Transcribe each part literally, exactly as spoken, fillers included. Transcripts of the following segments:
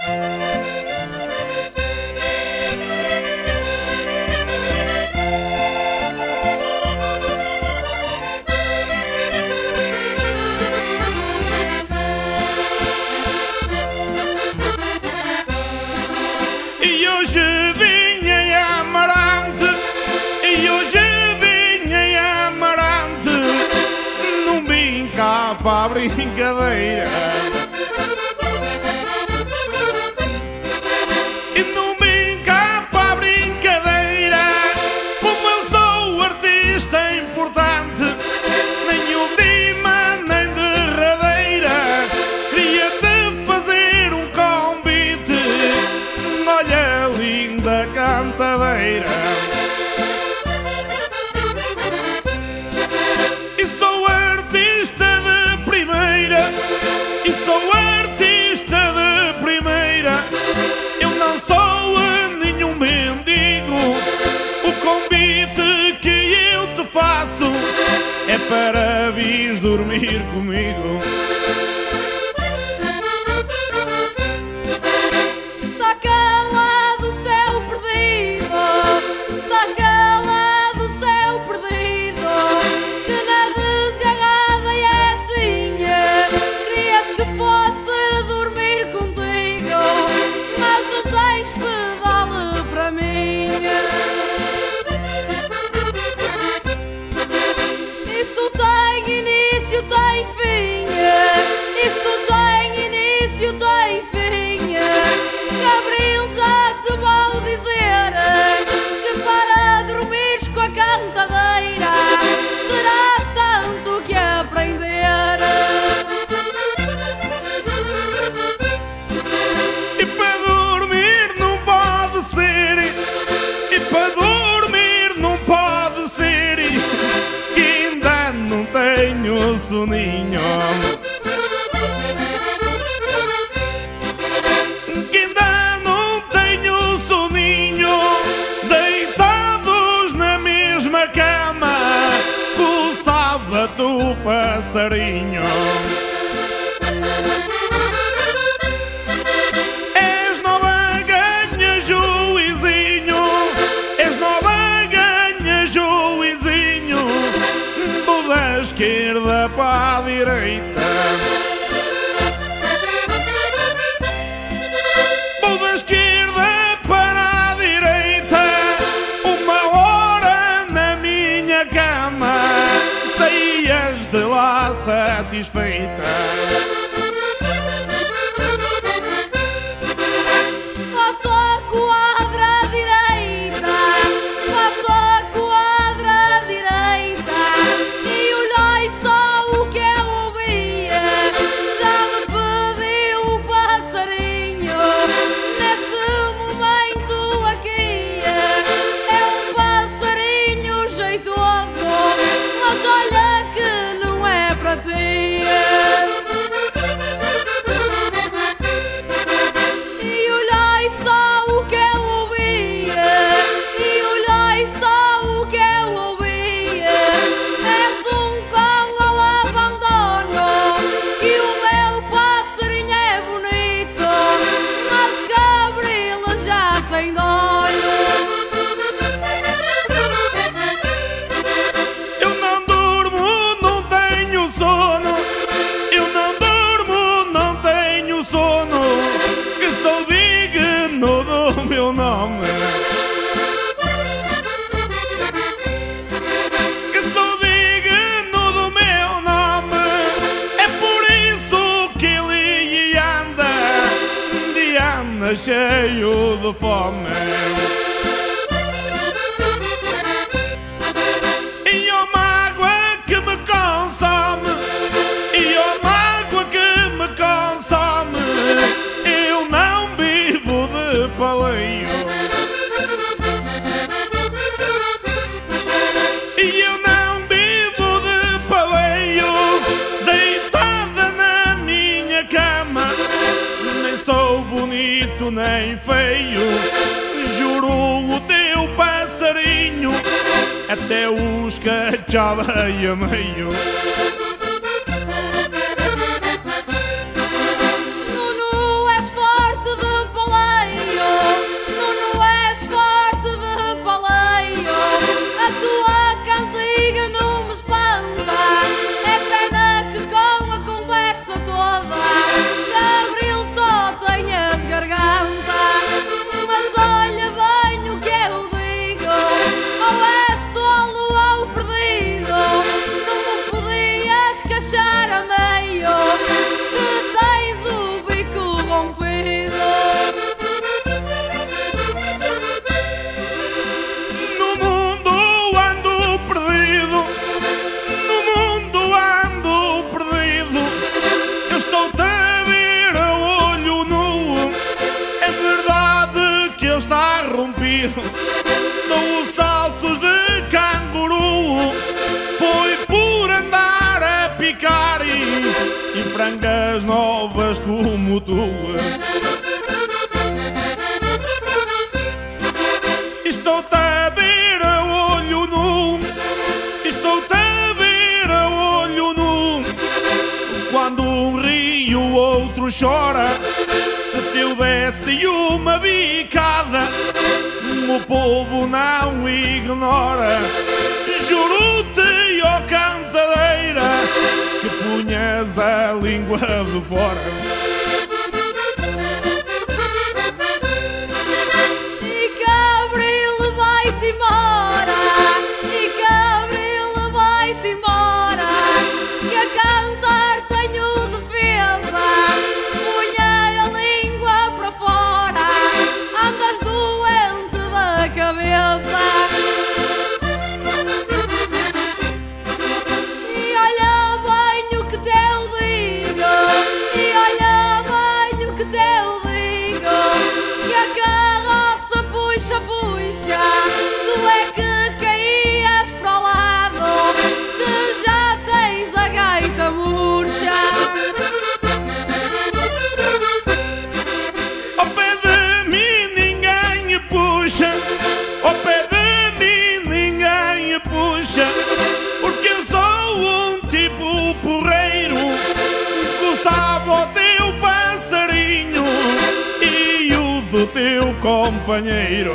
E hoje vim em Amarante, e hoje vim em Amarante, não vim cá para a brincadeira. E não vim cá para a brincadeira, como eu sou artista importante, nem última nem derradeira, queria-te fazer um convite. Olha, linda cantadeira, e sou artista de primeira, e sou artista de primeira, eu não sou nenhum mendigo. O convite que eu te faço é para vires dormir comigo. Soninho, que ainda não tenho soninho, deitados na mesma cama, coçava-te o passarinho. És nova, ganha juizinho, és nova, ganha juizinho, da esquerda para a direita, vou da esquerda para a direita, uma hora na minha cama, saías de lá satisfeita. Faço a quadra à direita, faço a quadra à direita, e olhei só o que eu ouvia. Já me pediu o passarinho, neste momento aqui. É um passarinho jeitoso, mas olha que não é para ti. E olhei só o que eu ouvia, e olhei só o que eu ouvia. És um cão ao abandono, e o meu passarinho é bonito, mas Gabriela já tem dono. Eu não durmo, não tenho sono, eu não durmo, não tenho sono, que sou digno do meu nome, que sou digno do meu nome. É por isso que ele anda, de anda cheio de fome. E ó mágoa que me consome, e ó mágoa que me consome, eu não vivo de paleio, e eu não vivo de paleio, deitada na minha cama, nem sou bonito nem feio, juro o teu passarinho, até os cachavei a meio. Nuno, és forte de bandido, dou saltos de canguru. Foi por andar a picar e, e frangas novas como tu. Estou-te a ver a olho nu, estou-te a ver a olho nu. Quando um ri o outro chora, se te eu desse uma bicada, o povo não ignora. Juro-te, ó cantadeira, que punhas a língua de fora. Ao pé de mim ninguém puxa, porque eu sou um tipo porreiro, coçava o teu passarinho e o do teu companheiro.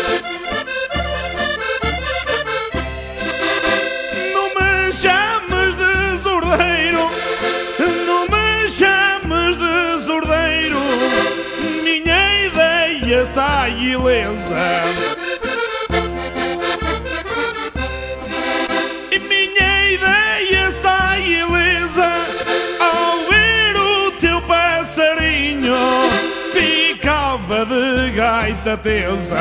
Não me chames de sordeiro, não me chames de sordeiro, minha ideia sai ilesa. Ficava de gaita tesa.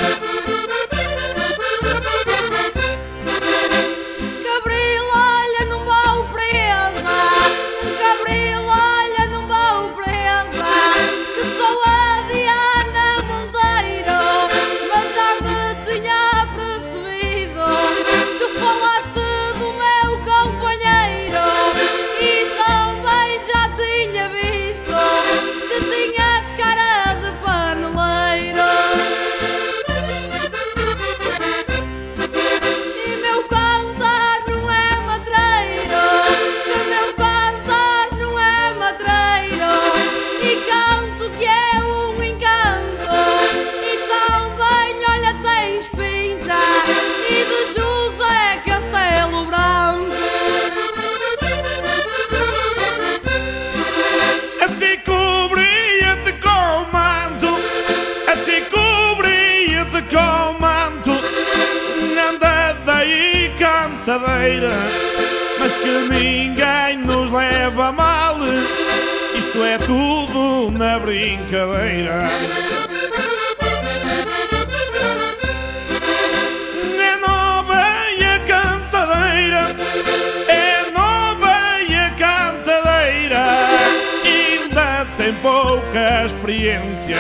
Cabril, olha, não vou presa. Cabril, olha, não vou presa, que sou a Diana Monteiro. Mas já me tinha percebido que falaste do meu companheiro, e também já tinha visto que tinhas cara de paneleiro. E meu cantar não é matreiro, que meu cantar não é matreiro, e canto que é um encanto, e também, olha, tens pinta, e de José Castelo Branco. A ti cobria-te com manto, a ti cobria-te com manto. Anda daí, cantadeira, mas que ninguém nos leva a mal, isto é tudo na brincadeira. É nova e a cantadeira, é nova e a cantadeira, ainda tem pouca experiência.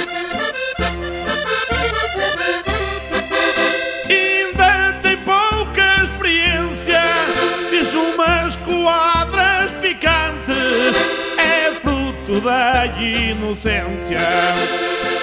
Ainda tem pouca experiência, diz umas quadras picantes, é fruto da inocência.